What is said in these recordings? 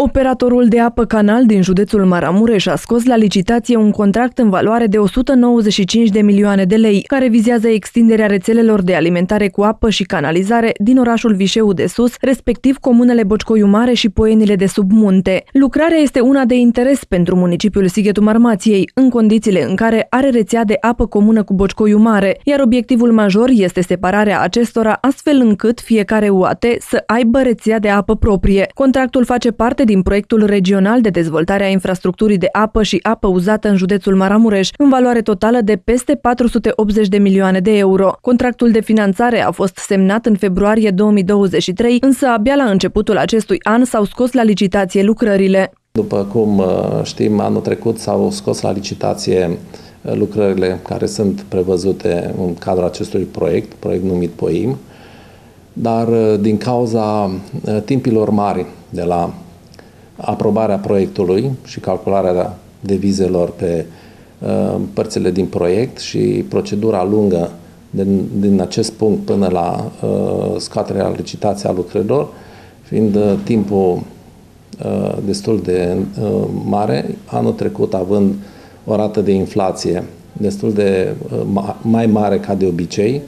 Operatorul de apă Canal din județul Maramureș a scos la licitație un contract în valoare de 195 de milioane de lei, care vizează extinderea rețelelor de alimentare cu apă și canalizare din orașul Vișeu de Sus, respectiv comunele Bocșcoiu Mare și Poienile de sub munte. Lucrarea este una de interes pentru municipiul Sighetul Marmației, în condițiile în care are rețea de apă comună cu Bocșcoiu Mare, iar obiectivul major este separarea acestora astfel încât fiecare UAT să aibă rețea de apă proprie. Contractul face parte din proiectul regional de dezvoltare a infrastructurii de apă și apă uzată în județul Maramureș, în valoare totală de peste 480 de milioane de euro. Contractul de finanțare a fost semnat în februarie 2023, însă abia la începutul acestui an s-au scos la licitație lucrările. După cum știm, anul trecut s-au scos la licitație lucrările care sunt prevăzute în cadrul acestui proiect numit POIM, dar din cauza timpilor mari de la aprobarea proiectului și calcularea devizelor pe părțile din proiect și procedura lungă din acest punct până la scoaterea la licitație a lucrărilor, fiind timpul destul de mare, anul trecut având o rată de inflație destul de mai mare ca de obicei,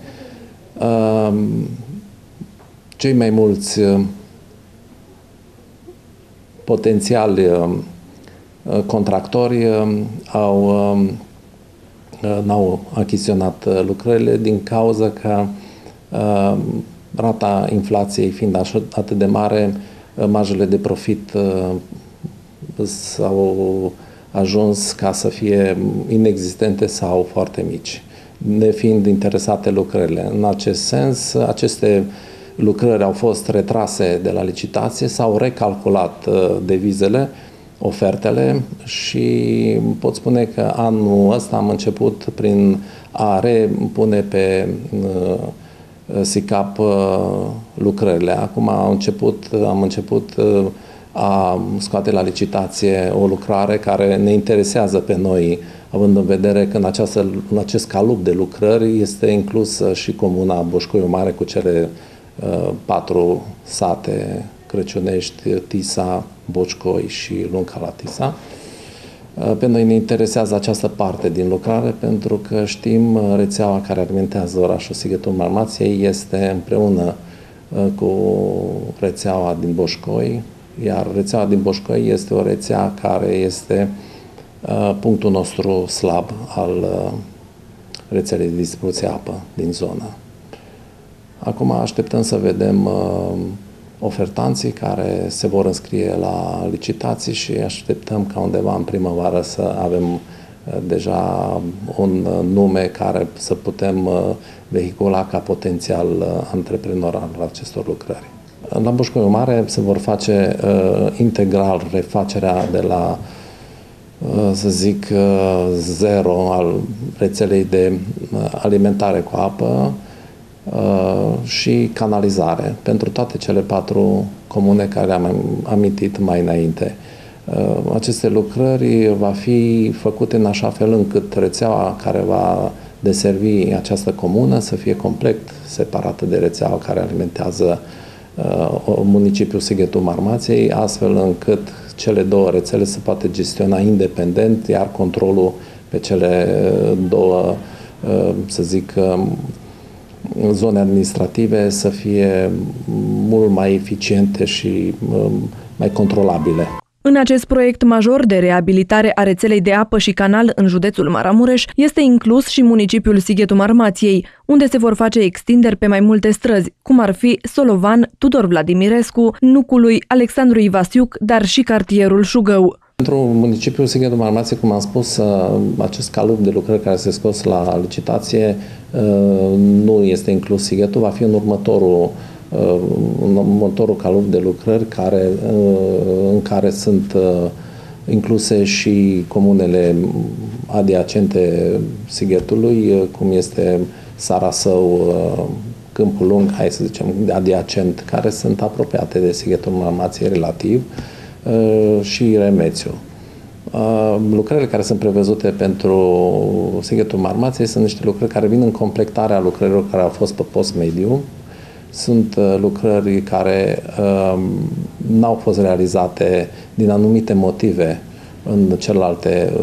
cei mai mulți potențiali contractori n-au achiziționat lucrările din cauza că rata inflației fiind atât de mare, marjele de profit s-au ajuns ca să fie inexistente sau foarte mici, nefiind interesate lucrările. În acest sens, aceste lucrări au fost retrase de la licitație, s-au recalculat devizele, ofertele și pot spune că anul ăsta am început prin a repune pe SICAP lucrările. Acum am început a scoate la licitație o lucrare care ne interesează pe noi, având în vedere că în acest calup de lucrări este inclusă și comuna Bocșcoiu Mare cu cele 4 sate crăciunești, Tisa, Bocșcoi și Lunca la Tisa. Pe noi ne interesează această parte din lucrare pentru că știm rețeaua care alimentează orașul Sighetul Marmației este împreună cu rețeaua din Bocșcoi, iar rețeaua din Bocșcoi este o rețea care este punctul nostru slab al rețelei de distribuție apă din zonă. Acum așteptăm să vedem ofertanții care se vor înscrie la licitații și așteptăm ca undeva în primăvară să avem deja un nume care să putem vehicula ca potențial antreprenor al acestor lucrări. La Bocșcoiu Mare se vor face integral refacerea de la, să zic, zero al rețelei de alimentare cu apă și canalizare pentru toate cele 4 comune care le-am amintit mai înainte. Aceste lucrări va fi făcute în așa fel încât rețeaua care va deservi această comună să fie complet separată de rețeaua care alimentează municipiul Sighetul Marmației, astfel încât cele 2 rețele se poate gestiona independent, iar controlul pe cele 2, să zic, zone administrative să fie mult mai eficiente și mai controlabile. În acest proiect major de reabilitare a rețelei de apă și canal în județul Maramureș este inclus și municipiul Sighetul Marmației, unde se vor face extinderi pe mai multe străzi, cum ar fi Solovan, Tudor Vladimirescu, Nucului, Alexandru Ivasiuc, dar și cartierul Șugău. Pentru municipiul Sighetul Marmației, cum am spus, acest calup de lucrări care se scos la licitație nu este inclus Sighetul, va fi în următorul calup de lucrări în care sunt incluse și comunele adiacente Sighetului, cum este Sarasău, Câmpul Lung, hai să zicem, adiacent, care sunt apropiate de Sighetul Marmației relativ, și Remețiu. Lucrările care sunt prevăzute pentru Sighetul Marmației sunt niște lucrări care vin în completarea lucrărilor care au fost pe post mediu Sunt lucrări care n-au fost realizate din anumite motive în celelalte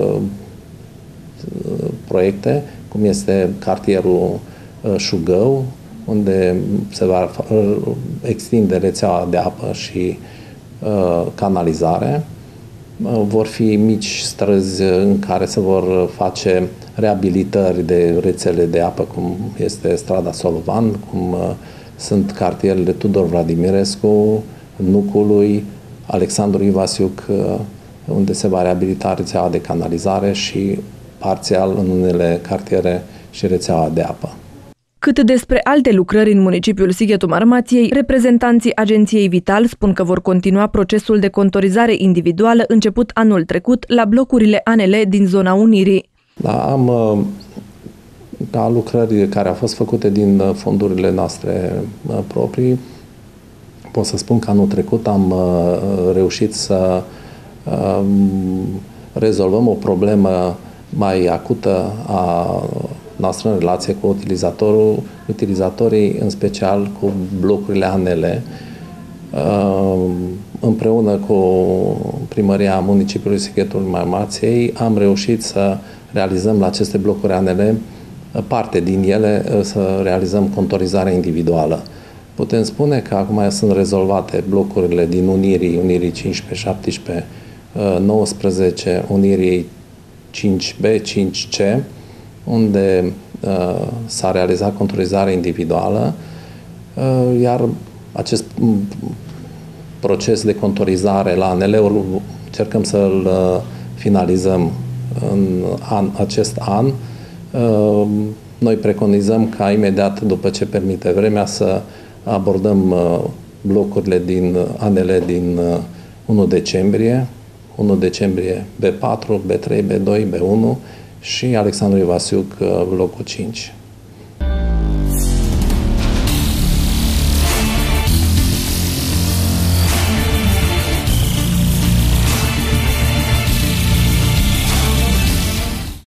proiecte, cum este cartierul Șugău, unde se va extinde rețeaua de apă și canalizare. Vor fi mici străzi în care se vor face reabilitări de rețele de apă, cum este strada Solovan, cum sunt cartierele Tudor Vladimirescu, Nucului, Alexandru Ivasiuc, unde se va reabilita rețeaua de canalizare și parțial în unele cartiere și rețeaua de apă. Cât despre alte lucrări în municipiul Sighetul Marmației, reprezentanții agenției Vital spun că vor continua procesul de contorizare individuală început anul trecut la blocurile ANL din zona Unirii. Da, am lucrări care au fost făcute din fondurile noastre proprii. Pot să spun că anul trecut am reușit să rezolvăm o problemă mai acută a noastră în relație cu utilizatorii, în special cu blocurile ANL. Împreună cu Primăria Municipiului Sighetul Marmației am reușit să realizăm la aceste blocuri ANL, parte din ele, să realizăm contorizarea individuală. Putem spune că acum sunt rezolvate blocurile din Unirii 15, 17, 19, Unirii 5B, 5C, unde s-a realizat contorizarea individuală, iar acest proces de contorizare la ANL-uri încercăm să-l finalizăm în acest an. Noi preconizăm ca imediat după ce permite vremea să abordăm blocurile din ANL din 1 decembrie, 1 decembrie B4, B3, B2, B1 și Alexandru Ivasiuc, blocul 5.